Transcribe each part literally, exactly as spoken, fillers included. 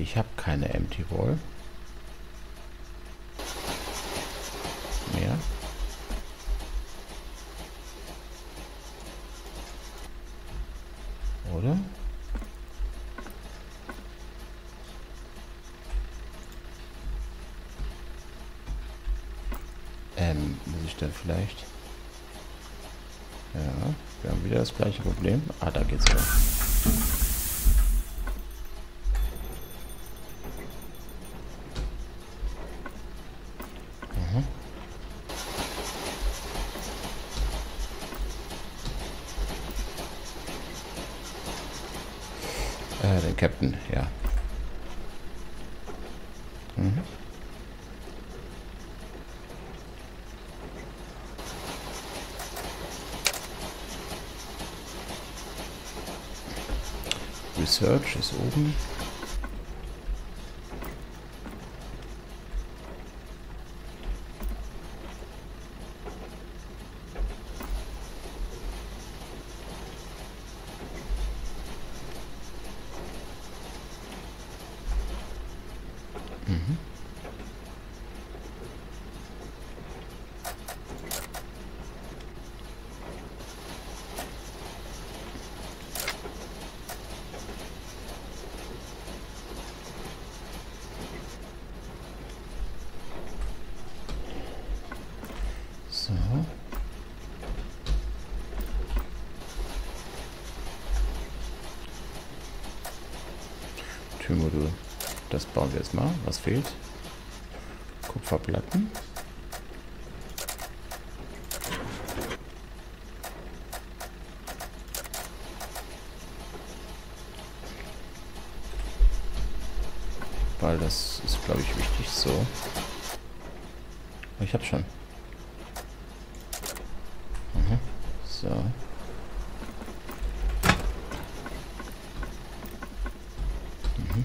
Ich habe keine Empty Wall mehr. Oder? Ähm, muss ich dann vielleicht... Ja, wir haben wieder das gleiche Problem. Ah, da geht's wieder. Mhm. Äh, den Captain, ja. Mhm. Research ist oben. Mhm. So. Türmodul. Das bauen wir jetzt mal. Was fehlt? Kupferplatten. Weil das ist, glaube ich, wichtig. So. Ich habe schon. Mhm. So. Mhm.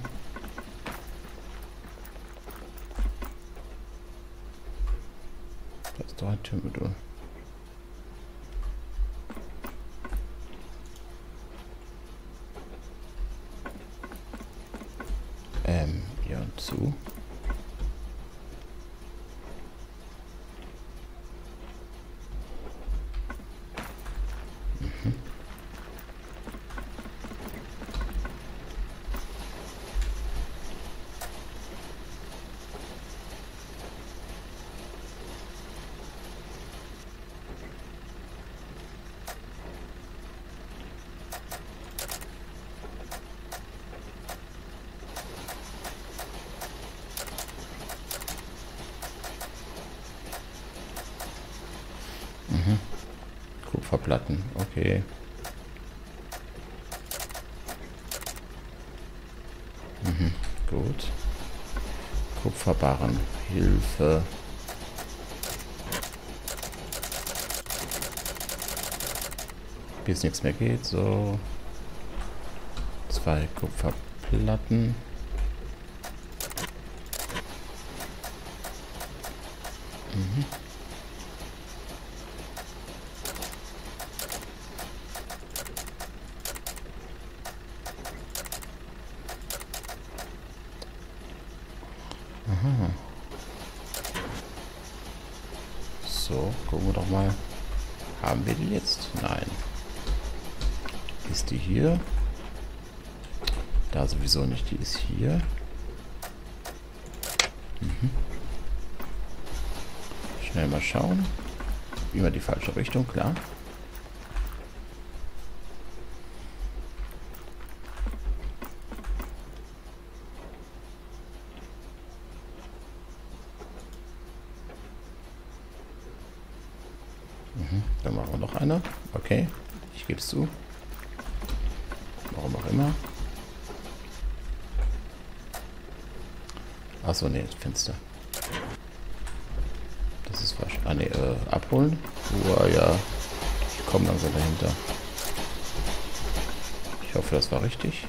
Das ist doch ein Türmodul. Ähm, ja, und zu. Mhm. Mhm. Kupferplatten, okay. Mhm. Gut. Kupferbarren, Hilfe. Bis nichts mehr geht, so. Zwei Kupferplatten. Mhm. Aha. So, gucken wir doch mal. Haben wir die jetzt? Nein. Ist die hier? Da sowieso nicht. Die ist hier. Mhm. Schnell mal schauen. Immer die falsche Richtung, klar. Mhm. Dann machen wir noch eine. Okay, ich gebe es zu. Warum auch immer. Achso, nee, Fenster. Das ist falsch. Ah, nee, äh, abholen. Uah, ja. Ich komme langsam dahinter. Ich hoffe, das war richtig.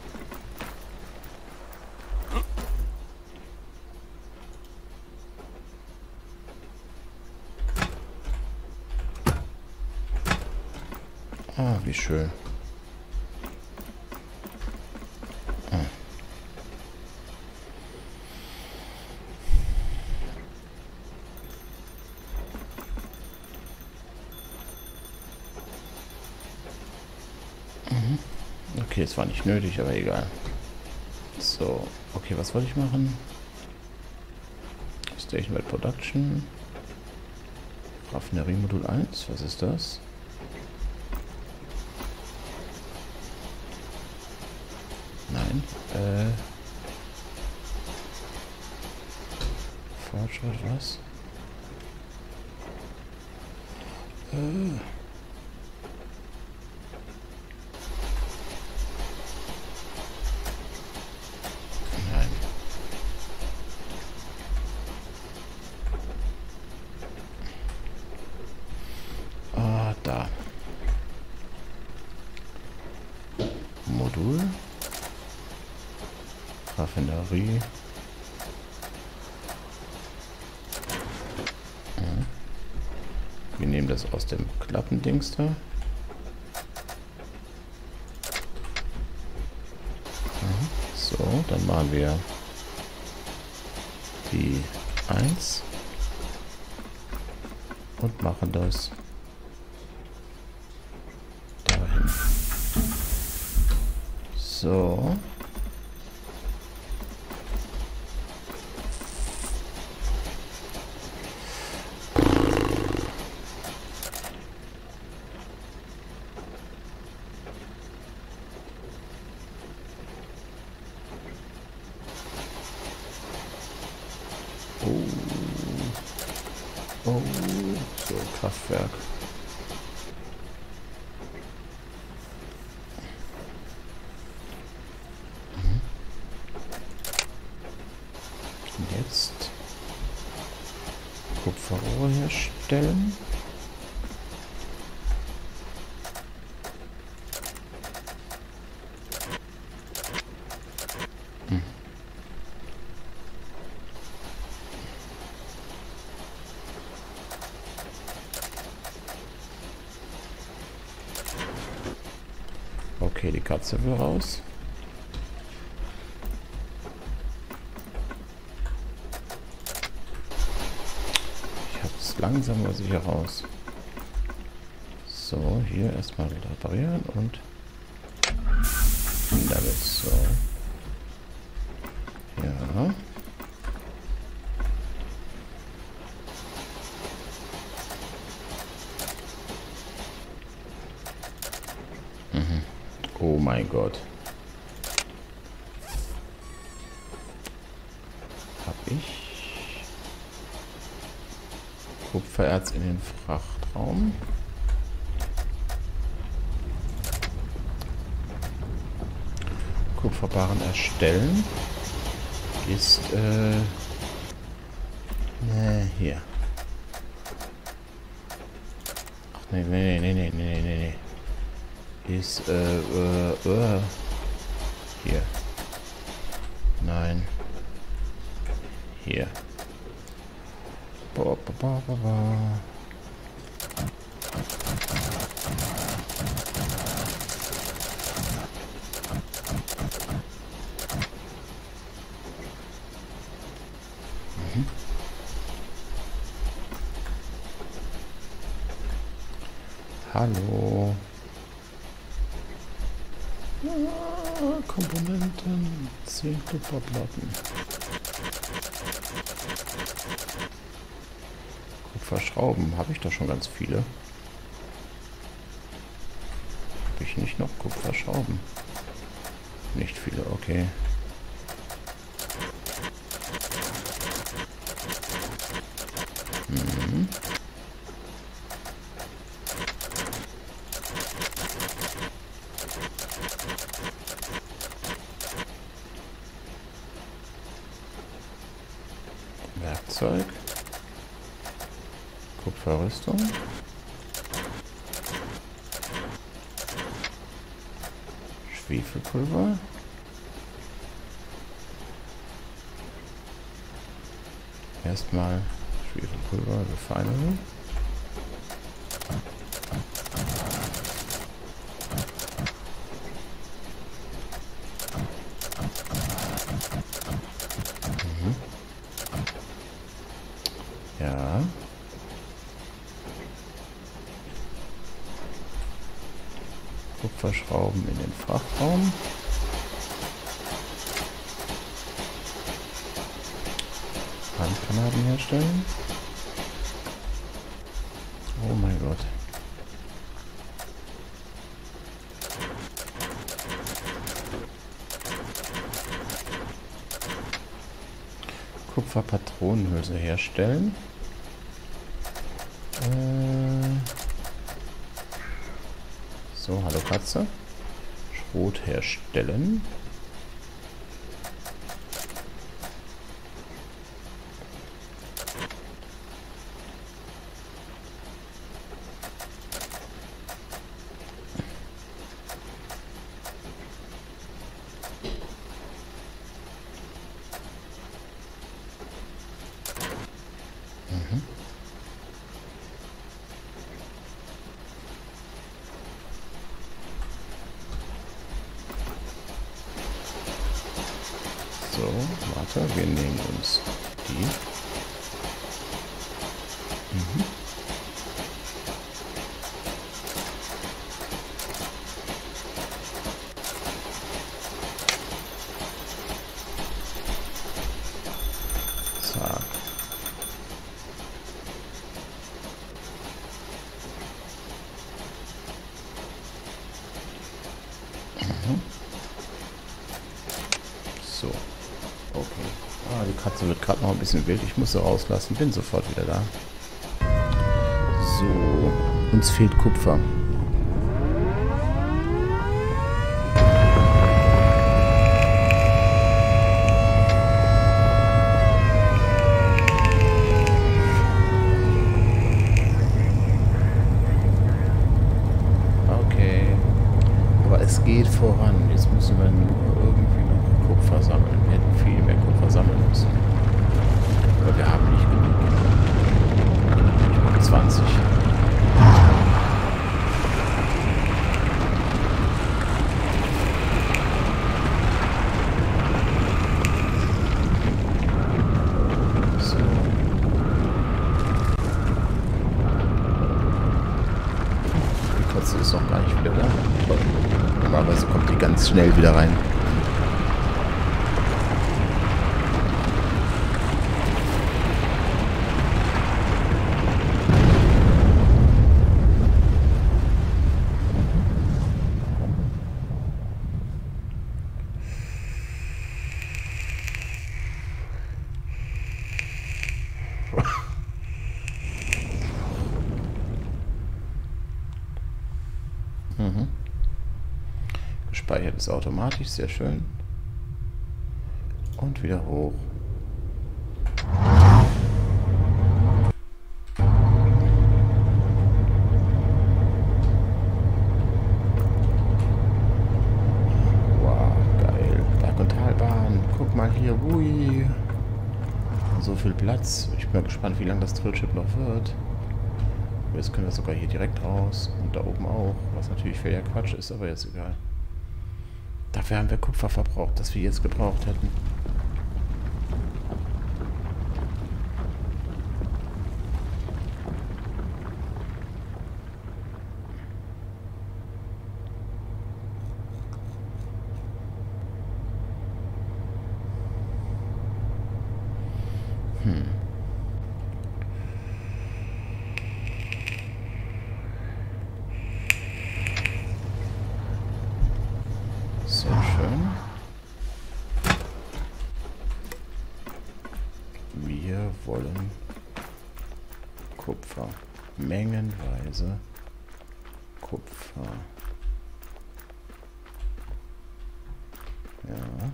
Ah, wie schön. Ah. Okay, es war nicht nötig, aber egal. So, okay, was wollte ich machen? Station Welt Production. Raffinerie Modul eins, was ist das? Nein, äh... Fortschritt, was? Äh... Da. Modul. Raffinerie. Ja. Wir nehmen das aus dem Klappendings da. Mhm. So, dann machen wir die eins und machen das dahin. So. Oh. Oh. So, Kraftwerk. Jetzt Kupferrohr herstellen. Hm. Okay, die Katze will raus. Langsam aber sicher raus. So, hier erstmal reparieren und damit so. Ja. Mhm. Oh mein Gott. Hab ich Kupfererz in den Frachtraum. Kupferbarren erstellen. Ist, äh... Ne, hier. Ach, nee, nee, nee, nee, nee, nee, nee. Ist, äh, äh, äh. Hier. Nein. Hier. Ba, ba, ba, ba, ba. Mhm. Hallo. Ah, Komponenten. zehn Kupferplatten. Kupferschrauben. Habe ich doch schon ganz viele. Habe ich nicht noch Kupferschrauben? Nicht viele, okay. Mhm. Werkzeug. Kupferrüstung. Schwefelpulver. Erstmal Schwefelpulver, Refinery. Mhm. Ja. Kupferschrauben in den Frachtraum. Handgranaten herstellen. Oh mein Gott. Kupferpatronenhülse herstellen. Äh so, hallo Katze. Schrot herstellen. So, warte, wir nehmen uns die. Mhm. Zack. Mhm. So. Okay. Ah, die Katze wird gerade noch ein bisschen wild. Ich muss sie rauslassen. Bin sofort wieder da. So. Uns fehlt Kupfer. Okay. Aber es geht voran. Jetzt müssen wir nur irgendwie noch Kupfer sammeln. Wir hätten viel mehr Kupfer sammeln müssen. Aber wir haben nicht genug. zwanzig. So. Die Katze ist noch gar nicht wieder da. Normalerweise kommt die ganz schnell wieder rein. Mhm. Gespeichert ist automatisch, sehr schön. Und wieder hoch. Wow, geil. Berg- und Talbahn. Guck mal hier, hui. So viel Platz. Ich bin mal gespannt, wie lange das Trillchip noch wird. Jetzt können wir sogar hier direkt raus und da oben auch, was natürlich völliger Quatsch ist, aber jetzt egal. Dafür haben wir Kupfer verbraucht, das wir jetzt gebraucht hätten. Hm. Sehr schön. Wir wollen Kupfer. Mengenweise Kupfer. Ja.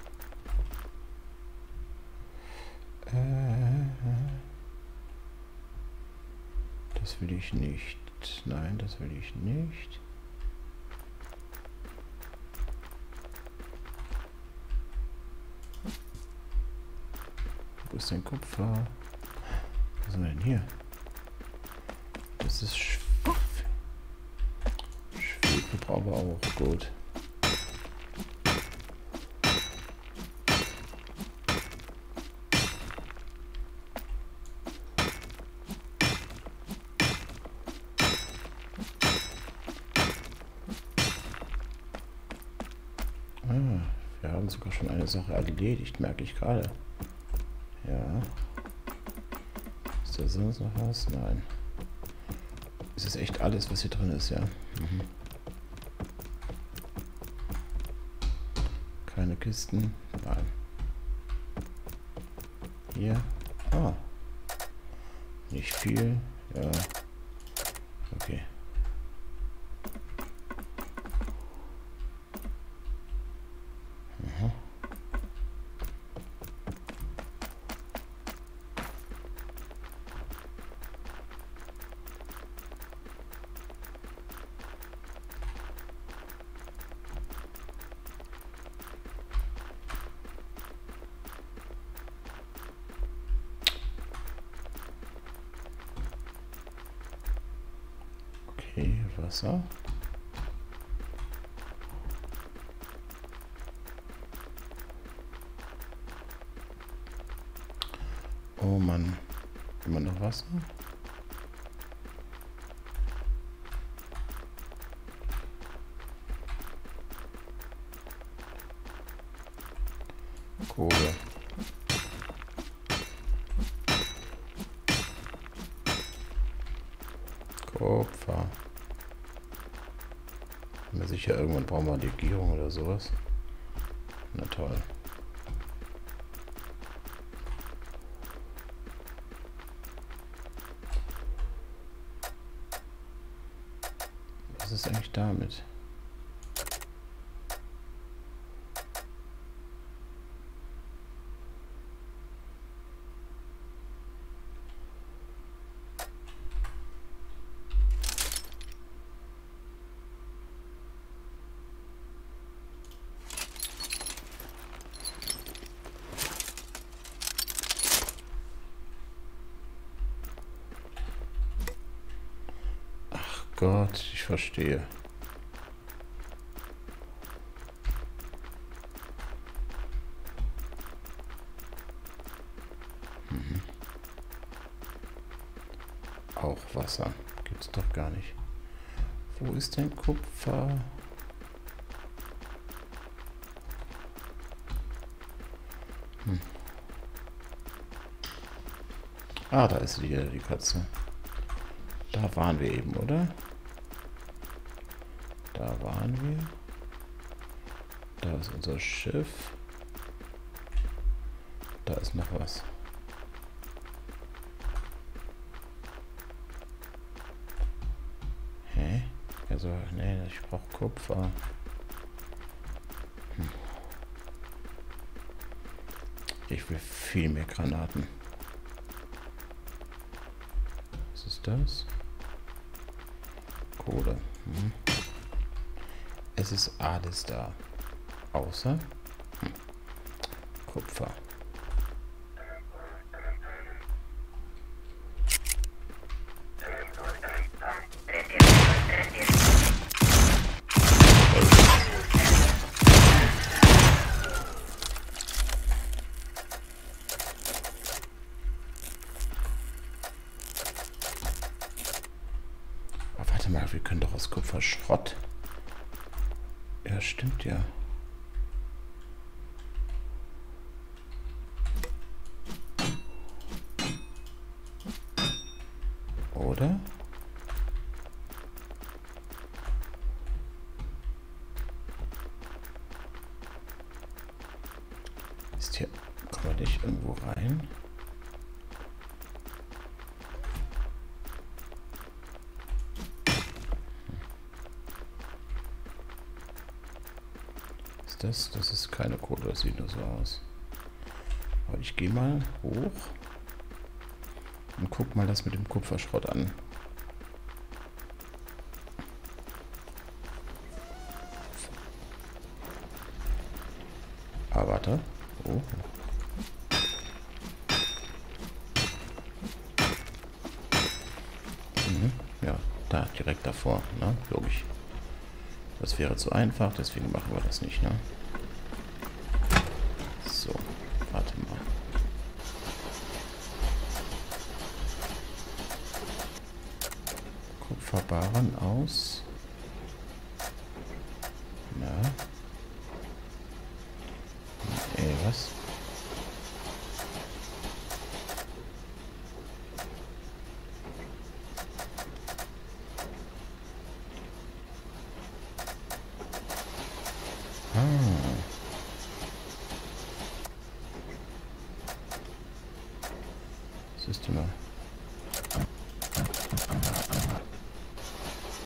Äh, das will ich nicht. Nein, das will ich nicht. Wo ist denn Kupfer? Was ist denn hier? Das ist Schwefel. Schwefel brauchen wir auch. Gut. Wir haben sogar schon eine Sache erledigt, merke ich gerade. Ja. Ist da sonst noch was? Nein. Es ist echt alles, was hier drin ist, ja. Mhm. Keine Kisten. Nein. Hier. Ah. Nicht viel. Ja. Okay. Aha. Okay, Wasser. Oh Mann. Immer noch Wasser? Kohle. Kupfer. Bin mir sicher, irgendwann brauchen wir Legierung oder sowas. Na toll. Was ist eigentlich damit? Gott, ich verstehe. Mhm. Auch Wasser. Gibt's doch gar nicht. Wo ist denn Kupfer? Hm. Ah, da ist wieder die Katze. Da waren wir eben, oder? Da waren wir. Da ist unser Schiff. Da ist noch was. Hä? Also, nee, ich brauche Kupfer. Hm. Ich will viel mehr Granaten. Was ist das? Kohle. Hm. Es ist alles da. Außer hm. Kupfer. Oh, warte mal, wir können doch aus Kupfer Schrott. Ja, stimmt ja. Oder? Ist hier... Kommen wir nicht irgendwo rein? Das, das ist keine Kohle, das sieht nur so aus. Aber ich gehe mal hoch und guck mal das mit dem Kupferschrott an. Ah, warte. Oh. Mhm. Ja, da, direkt davor, ne? Logisch. Das wäre zu einfach, deswegen machen wir das nicht, ne? So, warte mal. Kupferbarren aus. Na. was?